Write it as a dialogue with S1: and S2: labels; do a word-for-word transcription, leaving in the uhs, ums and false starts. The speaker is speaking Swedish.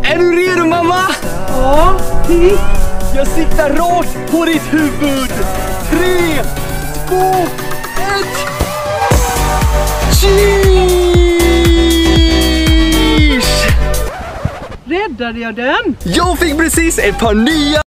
S1: Är du redo, mamma?
S2: Ja.
S1: Jag siktar rakt på ditt huvud. Tre, två, ett. Cheers!
S2: Räddade jag den?
S1: Jag fick precis ett par nya